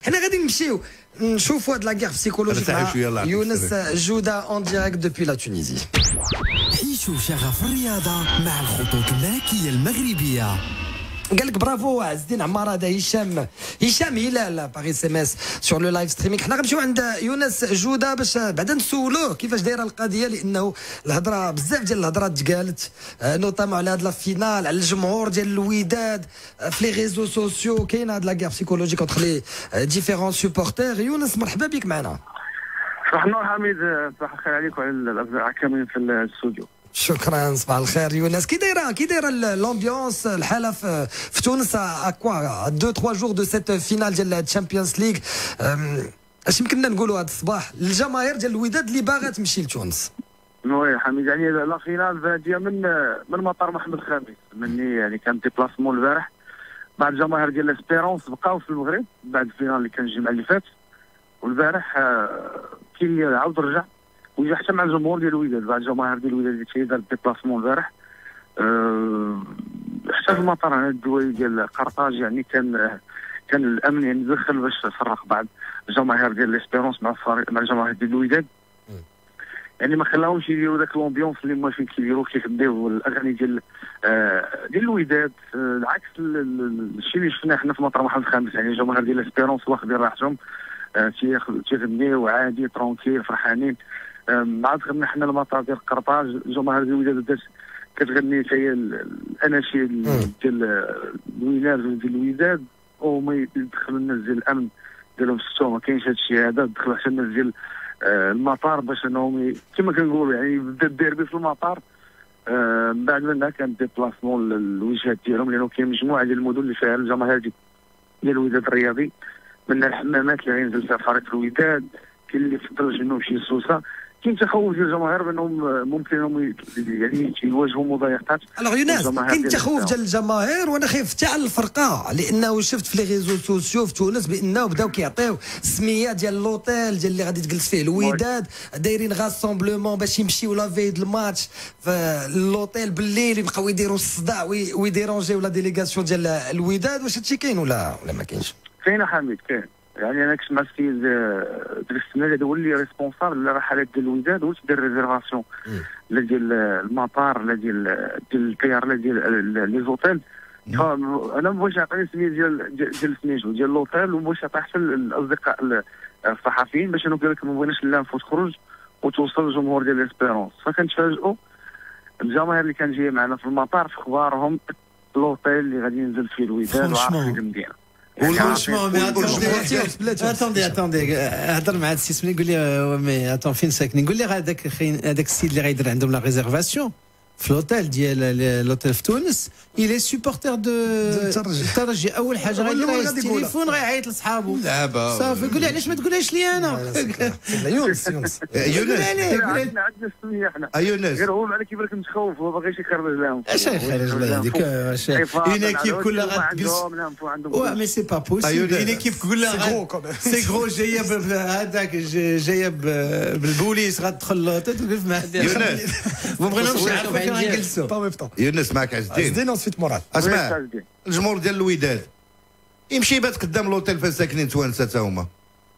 حنا غادي نمشيو نشوفوا هاد لاكار بسيكولوجيك مع يونس جودة اون ديريكت دوبي لا تونيزي. عيشوا شغف الرياضة مع الخطوط الملكية المغربية. قال لك برافو عز الدين عمار. هذا هشام هلال باغي اس ام اس سور لو لايف ستريمينغ. حنا غنمشيو عند يونس جوده باش بعدا نسولوه كيفاش دايره القضيه، لانه الهضره بزاف ديال الهضرات تقالت نوطامون على هاد لا فينال، على الجمهور ديال الوداد في لي ريزو سوسيو. كاين هاد لاكار بسيكولوجيك اونتر لي ديفيرون سوبورتير. يونس مرحبا بك معنا. صباح النور حميد، صباح الخير عليك وعلى الاصدقاء كاملين في الاستوديو. شكرا صباح الخير يونس. كي دايره لومبيونس الحاله في تونس اكوا 2-3 جور دو سيت فينال ديال الشامبيونز ليغ؟ اش يمكننا نقولوا هذا الصباح للجماهير ديال الوداد اللي باغا تمشي لتونس؟ وي حميد، يعني لا فينال باديه من مطار محمد الخامس. مني يعني كان ديبلاسمون البارح بعد الجماهير ديال لاسبيرونس بقاو في المغرب بعد الفينال اللي كان الجمعه اللي فات، والبارح كي عاود رجع وجا حتى مع الجمهور ديال الوداد بعد الجماهير ديال الوداد اللي تيدار الديبلاسمون البارح. حتى في المطار هنا الدولي ديال قرطاج يعني كان الامن يعني دخل باش فرق بعض الجماهير ديال ليسبيرونس مع الجماهير ديال الوداد، يعني ما خلاهمش يديروا ذاك لومبيونس اللي هما فين كيديروا كيخديو الاغاني ديال الوداد. العكس الشيء اللي شفناه حنا في مطار محمد الخامس، يعني الجماهير ديال ليسبيرونس واخدين راحتهم تيغنيو عادي ترونكيل فرحانين. مع دخلنا حنا المطار ديال قرطاج الجماهير ديال الوداد بدات كتغني حتى هي الاناشيد ديال الولايه ديال الوداد، وما يدخلوا الناس ديال الامن ديالهم ستو. ما كاينش هذا الشيء هذا، دخلوا حتى الناس ديال المطار باش انهم كما كنقولوا يعني بدا الديربي في المطار. من بعد منها كان ديبلاسمون للوجهات ديالهم، لانه كاين مجموعه ديال المدن اللي فيها الجماهير ديال الوداد الرياضي، منها الحمامات اللي غينزل فيها فريق الوداد، كاين اللي في الدرج انهم شي سوسه. كاين تخوف ديال الجماهير بانهم ممكن انهم يعني يواجهوا مضايقات. الوغ يونس كاين تخوف ديال الجماهير، وانا خايف حتى على الفرقه، لانه شفت في لي ريزو سوسيو في تونس بانه بداو كيعطيو السميات ديال لوطيل ديال اللي غادي تجلس فيه الوداد، دايرين غاسومبلومون باش يمشيو لا في د الماتش في اللوطيل بالليل، يبقاو يديروا الصداع ويديرونجيو لا ديليغاسيون ديال الوداد. واش هادشي كاين ولا ما كاينش؟ كاين حميد كاين. يعني انا كنت مع السيد دريس السنه هذا هو اللي ريسبونسابل الرحلات ديال الوداد، هو تيدير ريزيرفاسيون لا ديال المطار لا ديال الطيار لا ديال لي زوتيل. انا ما بغيتش نعطي السميه ديال سميتو ديال لوطيل، وما بغيتش نعطي حتى الاصدقاء الصحفيين باش انه قال لك ما بغيناش اللانفو تخرج وتوصل للجمهور ديال ليسبيرونس. فكنتفاجئوا الجماهير اللي كان جايه معنا في المطار في اخبارهم لوطيل اللي غادي ينزل فيه الوداد وعارفين المدينه. Franchement, mais attendez, هضر مع هاد السي سميت يقول لي مي اتون فين ساكنين، نقول لي هذاك السيد اللي غيدير عندهم لا ريزيرفاسيون في لوطيل ديال لوطيل في تونس، إلي سوبورتير دو الترجي. اول حاجه غيدير التليفون غيعيط لصحابو صافي. يقول لي علاش ما تقولهاش لي انا؟ يونس عندنا السميه حنا يونس غير هو على كيبان لك متخوف، هو باغيش يخرج لهم. اش يخرج هذيك؟ اون ايكيب كلها غتجلس مي سي با بوسيبل. اون ايكيب كلها سي غرو جايه هذاك جايه بالبوليس غتدخل لوطيل توقف مع يونس. ما بغيناهمش نعرفوا فين غنجلسوا. يونس معك عز الدين انسيت مراد. اسمع، الجمهور ديال الوداد يمشي يبات قدام لوطيل فين ساكنين توانسه تا هما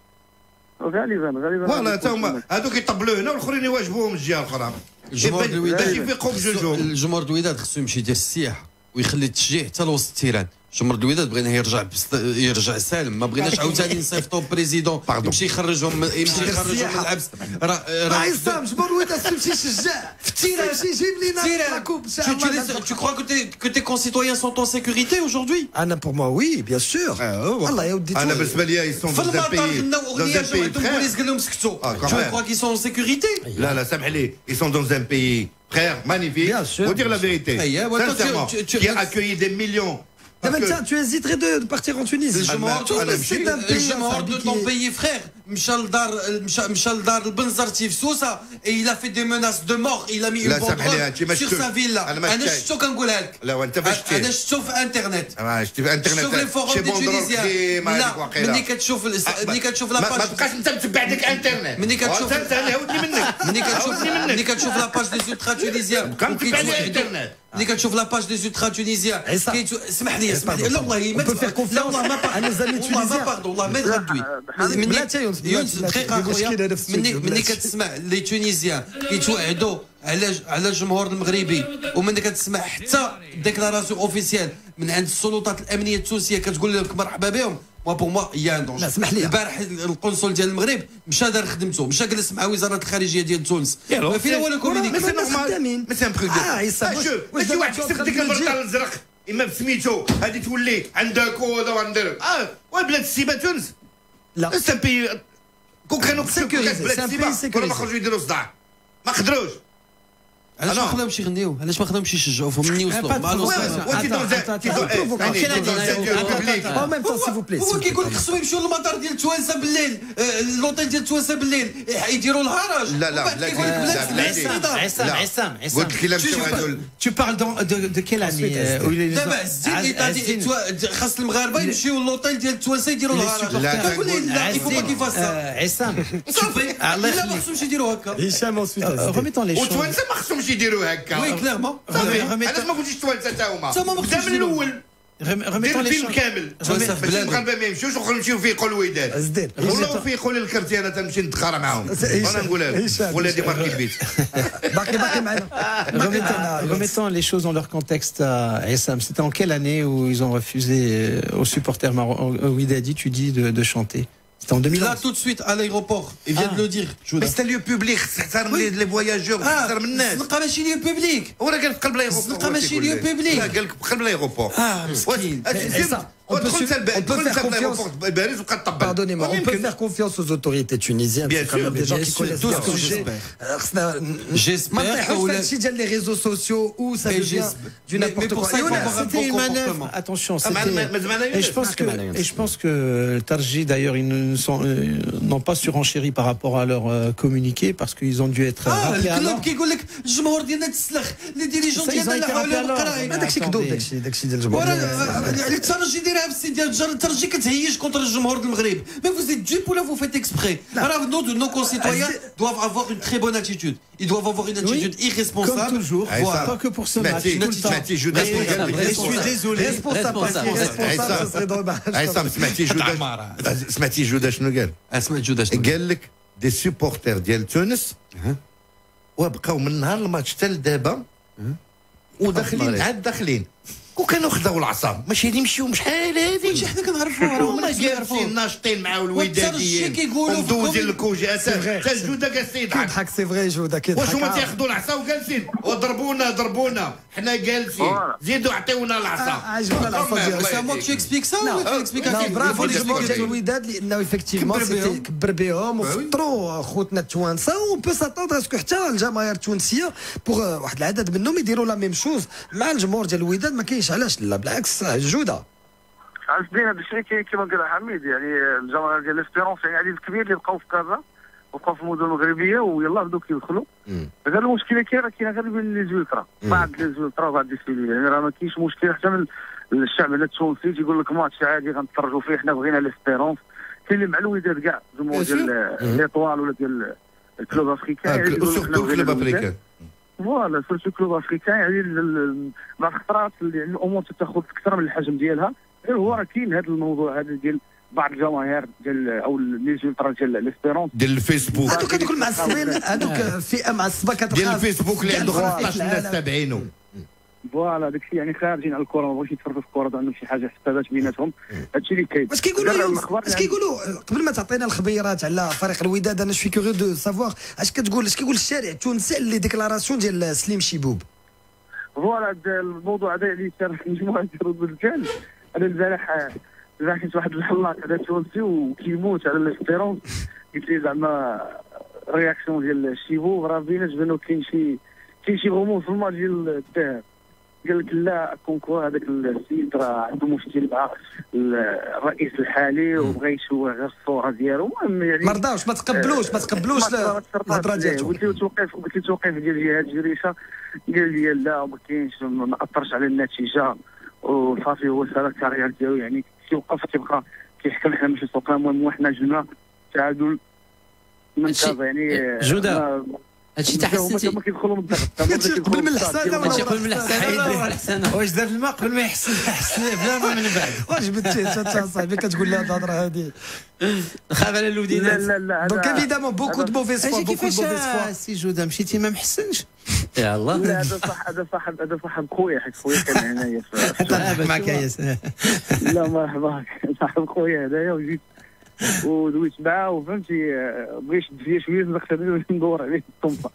غالبا فوالا تا هما هذوك يطبلوا هنا والاخرين يواجبوهم الجهه الاخرى. الجمهور ديال الوداد يفيقوا بجوجهم. الجمهور ديال الوداد خصو يمشي يدير السياح ويخلي التشجيع حتى لوسط التيران. جمهور الوداد بغينا يرجع سالم، ما بغيناش عاوتاني نصيفطوا بريزيدون يمشي يخرجهم من العبس. راه يصام جمهور الوداد يمشي يشجع في التيران، يمشي يجيب لينا لا كوب. Tu crois que tes concitoyens sont en sécurité aujourd'hui? انا pour moi oui bien sûr. والله يا ودي انا بالنسبه لي يسون في المطار غناو اغنيه عندهم البوليس قال لهم سكتوا. Tu crois qu'ils sont en sécurité? لا سامح لي، ils sont dans un pays frère magnifique. Faut dire la vérité. Sincèrement, qui a accueilli des millions. Tu hésiterais de partir en Tunisie? الجمهور de ton pays frère مشى لدار البنزرتي في سوسه il a fait des menaces de mort il a mis une banderole sur sa ville انا شفتو كنقولها لك لا وانت فاش شفتي انا شفتو في انترنت شفتي في انترنت شوف لي فوروم دي تونيزيان لا ملي كتشوف لاباج ما تبقاش انت متبع ديك انترنت ملي كتشوف هاودني منك ملي كتشوف لاباج دي زولترا تونيزيان انترنت ملي كتشوف لاباج دي زولترا تونيزيان اسمح لي لا والله ما لا والله ما زالي تونيزيان والله ما غدوي يونس دقيقه اخويا ملي كتسمع لي تونيزيان كيتوعدوا على الجمهور المغربي وملي كتسمع حتى ديكلاراسيون اوفيسيال من عند السلطات الامنيه التونسيه كتقول لك مرحبا بهم بور موا يا دونج. لا اسمح لي البارح القنصل ديال المغرب مشى دار خدمته مشى جلس مع وزاره الخارجيه ديال تونس فين هو الكومونيكي سي نورمال مي سي ان بروغ واش واحد كتب ديك البرطال الازرق اما سميتو هذه تولي عندها كود وعندها والبلاد السيبه تونس لا سي ان بي كون كانوا بلاد السيبه ولا ما خرجوا يديروا صداع ما قدروش علاش ما خلاهمش يغنيو علاش ما خلاهمش يشجعوا فهم مني وصلوا مع هو كيقول لك خصهم يمشيو للمطار ديال توانسه بالليل اللوطيل ديال توانسه بالليل يديروا الهرج عصام قلت لك الا مشاو هذول tu parles de quelle année دابا الزين خاص المغاربه يمشيو للوطيل ديال توانسه يديروا الهرج تقول لي لا يفوق كيفاش عصام صافي لا ما خصهمش يديروا هكا هشام remettons les choses وتوانسه ما خصهمش يديروا هكا وي كليرمون علاش ما قلتيش توانسه تا هما بدا من الاول دير الفيلم كامل باش المغاربه ما يمشيوش وخرجوا يمشيو فيقوا الوداد زدين والله فيقوا لي الكرتي انا تنمشي نتخارى معاهم انا نقولها لك ولا دي ماركي البيت باقي معنا. Remettons les choses dans leur contexte à Essam. C'était en quelle année où ils ont refusé aux supporters Wydadi, tu dis, de chanter? C'était en 2011. Là, tout de suite, à l'aéroport. Ils viennent de le dire. Mais c'est un lieu public. C'est les voyageurs. C'est الناس. الزنقة ماشي lieu public. ولا قال في قلب الايروبور. الزنقة ماشي lieu public. لا قال لك في قلب الايروبور. مسكين. On peut faire confiance. Pardonnez-moi, on peut faire confiance aux autorités tunisiennes. Bien sûr, des gens qui connaissent bien le sujet. J'espère que les réseaux sociaux où ça devient du n'importe quoi. C'était une manœuvre. Attention, et je pense que Tarji, d'ailleurs, ils n'ont pas surenchéri par rapport à leur communiqué parce qu'ils ont dû être rappelés à l'ordre. كيقول لك الجمهور ديالنا تسلخ لي ديريجون ديالنا لا حول ولا قوه داكشي كذوب داكشي ديال الجمهور. الترجي ديرها في السيد ديال الجر الترجي كتهيج كونتر الجمهور المغرب mais vous êtes dupe ou là vous faites exprès. Alors nos concitoyens doivent avoir une très bonne attitude. Ils doivent avoir une attitude irresponsable. Comme toujours. Pas que pour ce match. Je suis désolé. Responsable. Ce serait dommage. عصام سمعتي جوده شنو قال؟ سمعت جوده شنو قال لك دي سوبورتر ديال تونس وبقاو من نهار الماتش حتى لدابا وداخلين عاد داخلين وكانوا خداو العصا ماشي يمشيو شحال هذه حنا كنعرفوها هما جالسين ناشطين مع الوداديين ومدوزين الكوجات حتى الجوده جالسين كيضحك سي فري جوده كيضحك واش هما تياخذوا العصا وجالسين وضربونا حنا جالسين زيدوا عطيونا العصا عجبنا العصا ديالك سا مو tu expliques ça ou tu expliques لا برافو الجمهور ديال الوداد لانه ايفيكتيفمون سيتي كبر بهم وفطروا خوتنا التوانسه و بو ساتوندر اسكو حتى الجماهير التونسيه بوغ واحد العدد منهم يديروا لا ميم شوز مع الجمهور ديال الوداد ما كاينش علاش لا بالعكس جوده. عرفتي هذا الشيء كما قال حميد يعني الجماهير ديال ليسبيرونس يعني عدد كبير اللي بقاو في كازا وبقاو في المدن المغربيه ويلاه بداو كيدخلوا. غير المشكله كاينه غير بين لي زويلترا بعض لي زويلترا وبعض السيلي يعني راه ما كاينش مشكل حتى من الشعب التونسي تيقول لك ماتش عادي غنتفرجوا فيه حنا بغينا ليسبيرونس كاين اللي مع الوداد كاع الجمهور ديال ليطوال ولا ديال الكلوب افريكان سورتو الكلوب افريكان فوالا سورتو كلوب افريكان يعني بعض الخطرات اللي الامور تاخذ اكثر من الحجم ديالها غير هو راه كاين هذا الموضوع هذا ديال بعض الجماهير ديال او لي زولترا ديال ليسبيرونس ديال الفيسبوك هذوك المعصبين هذوك فئه معصبه كتبقى ديال الفيسبوك اللي عنده 15 ناس تابعينه فوالا داكشي يعني خارجين على الكره ما بغاوش يتفرجوا في الكره عندهم شي حاجه حسابات بيناتهم هادشي اللي كاين. واش كيقولوا قبل ما تعطينا الخبيرات على فريق الوداد انا شوي كيغير دو سافوار اش كيقول الشارع التونسي على لي ديكلاراسيون ديال سليم شيبوب. فوالا الموضوع هذا اللي صار في مجموعه ديال الرجال انا البارح كنت واحد الحلاق هذا تونسي وكيموت على ليسبيرونس قلت لي زعما رياكسيون ديال شيبوب راه بينات بانه كاين شي غموض في الماتش ديال الذهب قال لك لا كونكو هذاك السيد راه عنده مشكل مع الرئيس الحالي وبغى يشوه غير الصوره ديالو. المهم يعني ما رضاوش، ما تقبلوش الهضره ديالهم. قلت له توقف ديال جهه الجريشه، قال لي لا ما كاينش، ما اثرش على النتيجه وصافي. هو سال الكارير ديالو يعني كيوقف كيبقى كيحكم حنا ماشي سوق. المهم حنا جبنا تعادل من كذا يعني جوده هادشي تحسنتي هما كيدخلوا من الضغط قبل من الحسانه هادشي قبل من الحسانه. واش دار الماء قبل ما يحسن بلا ما من بعد؟ واش بنتي انت صاحبي كتقول لها الهضره هذه؟ خاف على الودينات. لا دونك ايفيدامون بوكو دو موفيز فوا كيفاش سي جوده مشيتي ما محسنش؟ يا الله. لا هذا صاحب خويا، حيت خويا كان هنايا حتى معك يا لا مرحبا صاحب خويا هذايا وجيت ودويت معاه وفهمتي بغيت يشد فيا شويه نخليه ندور عليه الطنطا.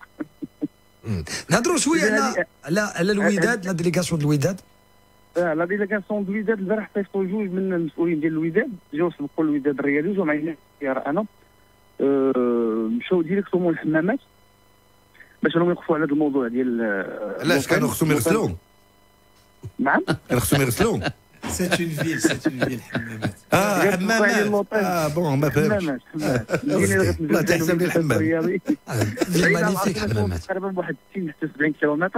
نهضروا شويه على الوداد، لا ديليغاسيون د الوداد. لا ديليغاسيون د الوداد البارح صيفطوا جوج من المسؤولين ديال الوداد، جاو سبقوا الوداد الرياضي وجاو معايا انا مشاو ديريكتومون الحمامات باش راهم يوقفوا على هذا الموضوع ديال علاش كانوا خصهم يغسلوهم؟ نعم كانوا خصهم يغسلوهم. سي اون فيل حمامات. حمامات. بون ما فهمتش. الله تحسب لي الحمام. مانيفيك حمامات. تقريبا واحد 60 حتى 70 كيلومتر.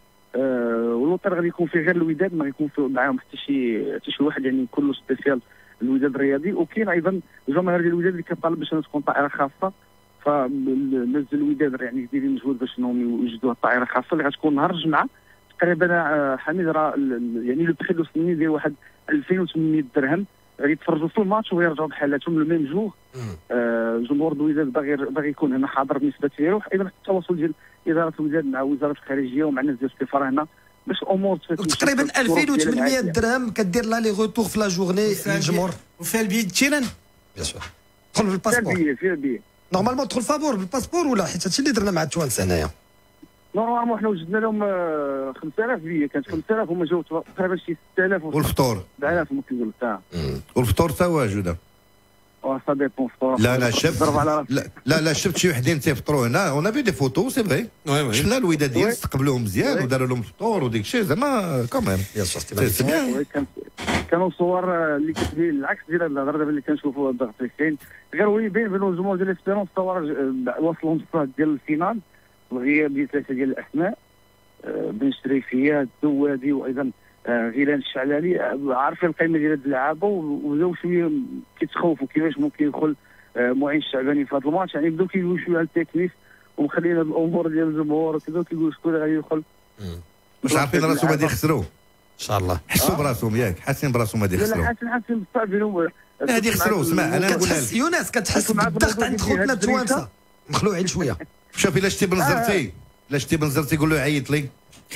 والوطن غادي يكون فيه غير الوداد، ما غيكون معاهم حتى شي واحد يعني كله سبيسيال الوداد الرياضي. وكاين ايضا الجماهير ديال الوداد اللي كطالب باش تكون طائره خاصه، فالناس ديال الوداد يعني دايرين مجهود باش انهم يوجدوا الطائره الخاصه اللي غتكون نهار الجمعه. تقريبا حميد راه يعني لو بري دو سني ديال واحد 2800 درهم، غادي يتفرجوا في الماتش ويرجعوا بحالاتهم لو ميم جور. جمهور الوداد باغي يكون هنا حاضر بالنسبه ديالو. ايضا التواصل ديال اداره الوداد مع وزاره الخارجيه ومع الناس ديال السفاره هنا باش الامور تقريبا 2800 درهم كدير لا لي روتور في لا جورني للجمهور. وفيها البي تيران بيان سور تدخل بالباسبور. فيها البي نورمالمون تدخل فابور بالباسبور ولا حيت هادشي اللي درنا مع التوانسه هنايا. نورمالمون حنا وجدنا لهم 5000 بيه، كانت 5000 هما جاو تقريبا شي 6000 والفطور 7000 ما كنقول لك. والفطور تا واجده. سا ديبون فطور. لا شفت لا شفت شي وحدين تيفطروا هنا، اون افي دي فوتو سي فري. شفنا الوداديين استقبلوهم مزيان وداروا لهم الفطور وديك الشيء زعما كوميم. سي بيان. كانوا صور اللي كتبين العكس ديال الهضره دابا اللي كنشوفوا الضغط اللي كاين. غير هو يبين بانه الجمهور ديال اسبيرونس صور وصلهم الصاد ديال الفينال، الغياب ديال 3 ديال الاسماء، بن شريفيه الدوادي وايضا غيلان الشعلالي، عارفين القيمه ديال هاد اللعابه وبداو شويه كيتخوفوا كيفاش ممكن يدخل معين الشعباني في هذا الماتش. يعني بداو كيقولوا شويه على التكليف ومخلينا هاد الامور ديال الجمهور وكذا، كيقولوا شكون غادي يدخل. واش عارفين راسهم غادي يخسروا؟ ان شاء الله حسوا براسهم ياك، حاسين براسهم غادي يخسروا. لا حاسين بالصعب. غادي يخسروا. اسمع انا نقول لك يونس كتحس بالضغط عند خوتنا التوانسه مخلوعين شويه. شوف الا شتي بنزرتي قول له عيط لي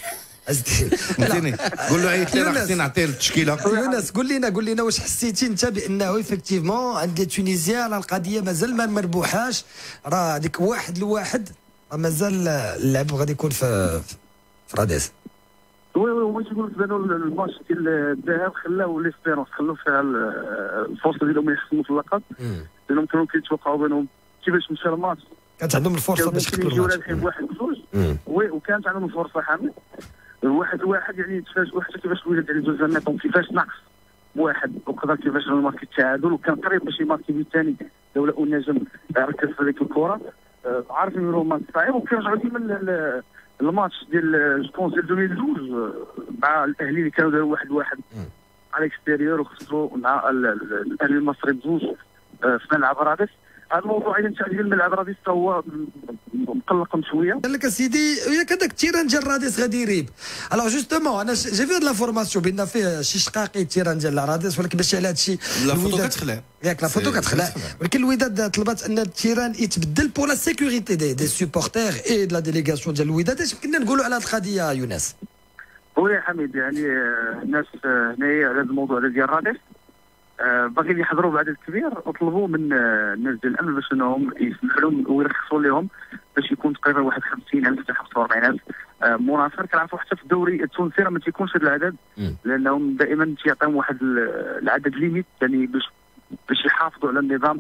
فهمتيني، قول له عيط لي راه خصني نعطيه التشكيله. يونس قول لنا واش حسيتي انت بانه افكتيفمون عند تونيزيا القضيه مازال ما مربوحاش، راه هذيك 1-1 مازال اللعب غادي يكون في راديس. وي هما تيقولوا بانوا الماتش ديال الذهاب خلاو ليسبيرونس خلاو فيها الفرصه ديالهم يحسموا في اللقب، لانهم كانوا كيتوقعوا بانهم كيفاش مشى الماتش كانت عندهم الفرصه باش يقتلوا الماتش. وكانت عندهم الفرصه حامد 1-1 يعني تفاجئوا حتى كيفاش الولاد يعني دوز النقط كيفاش ناقص بواحد وقدر كيفاش الماركي التعادل وكان قريب باش يماركي بالثاني لولا النجم ركز في هذيك الكره. عارفين انه ماتش صعيب وكيرجعوا ديما الماتش ديال جوبونس ديال 2012 مع الاهلي اللي كانوا داروا 1-1 على الاكستيريور وخسروا مع الاهلي المصري بزوج في ملعب رادس. هذا الموضوع ايضا تاع الملعب رادس هو مقلق شويه. قال لك اسيدي ياك هذاك التيران ديال رادس غادي يريب. الوغ جوستومون انا جي في هاد لافورماسيون بان فيه شي شقاقي التيران ديال رادس، ولكن ماشي على هذا الشيء. لا فوتو كتخلع ياك لا فوتو كتخلع، ولكن الوداد طلبت ان التيران يتبدل بور لا سيكوريتي دي سوبورتير اي دو لا ديليغاسيون ديال الوداد. اش يمكننا نقولوا على هذه القضيه يونس؟ خويا حميد يعني الناس هنايا على هذا الموضوع ديال رادس باغيين يحضروا بعدد كبير وطلبوا من الناس ديال الامن باش انهم يسمحوا لهم ويرخصوا لهم باش يكون تقريبا واحد 50,000 حتى 45,000 مناصر. كنعرفوا حتى في الدوري التونسي راه ما تيكونش هذا العدد لانهم دائما تيعطيهم واحد العدد ليميت يعني باش يحافظوا على النظام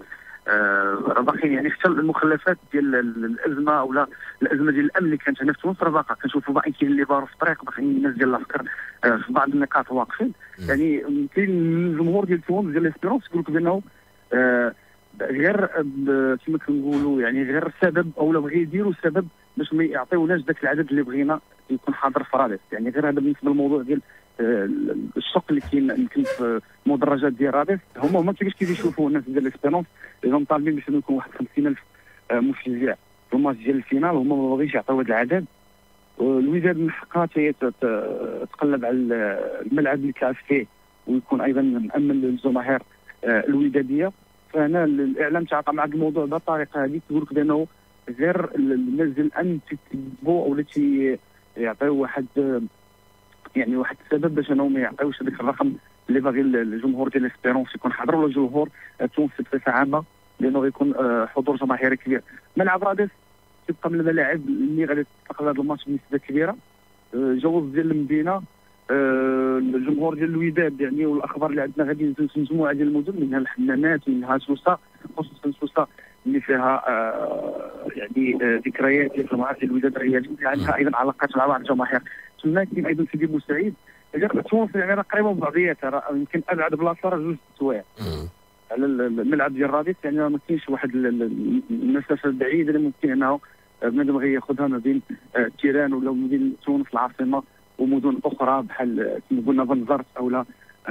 راه باقي يعني حتى المخلفات ديال الازمه او لا الازمه ديال الامن اللي كانت هنا في تونس راه باقا كنشوفوا باقي كاين اللي باروا في الطريق، باقي الناس ديال العسكر في بعض النقاط واقفين. يعني كاين الجمهور ديال تونس ديال ليسبيرونس كيقول لك بانه غير كما كنقولوا يعني غير سبب او لا بغي يديروا سبب باش ما يعطيوناش ذاك العدد اللي بغينا يكون حاضر في راديس. يعني غير هذا بالنسبه للموضوع ديال الشق اللي كاين يمكن في المدرجات ديال راديس، هما كيفاش كيشوفوا الناس ديال ليسبيرونس اللي طالبين باش يكون واحد 50,000 مشجع في الماتش ديال الفينال، هما ما باغيش يعطيو هذا العدد. الوداد من حقها تقلب على الملعب اللي كيلعب فيه ويكون ايضا مامن للجماهير الوداديه. فهنا الاعلام تعاطى مع الموضوع بالطريقه هذه، تقول لك بانه غير الناس ديال الامن تيتبوا او يعطيو واحد يعني واحد السبب باش انهم ما يعطيوش هذاك الرقم اللي باغي الجمهور ديال ليسبيرونس يكون حاضر، ولا الجمهور التونسي بصفه عامه، لانه غيكون حضور جماهيري كبير. ملعب راديس كيبقى من الملاعب اللي غادي تستقبل هذا الماتش بنسبه كبيره. جوز ديال المدينه، الجمهور ديال الوداد يعني، والاخبار اللي عندنا غادي ينزل في مجموعه ديال المدن منها الحمامات منها سوسه، خصوصا سوسه اللي فيها يعني ذكريات ديال الجماعات ديال الوداد الرياضي، عندها ايضا علاقات مع بعض الجماهير. تما كاين ايضا سيدي بوسعيد، غير تونس يعني راه قريبه من بعضياتها، راه يمكن ابعد بلاصه راه 2 سوايع على الملعب ديال راديس. يعني ما كاينش واحد المسافه بعيده اللي ممكن انه بنادم غياخذها ما بين تيران ولا ما بين تونس العاصمه ومدن اخرى بحال كما قلنا بنزرت او لا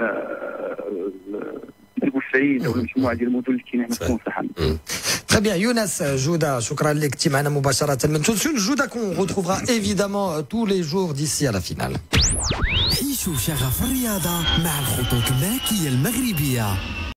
بوسعيد او مجموعه ديال المدن اللي كاينه هنا في تونس حاليا. Très bien, Younes Jouda, شكرا لك تي معنا مباشرة من تونس. Jouda qu'on retrouvera évidemment tous les jours d'ici à la finale. عيشوا شغف الرياضة مع الخطوط الملكية المغربية.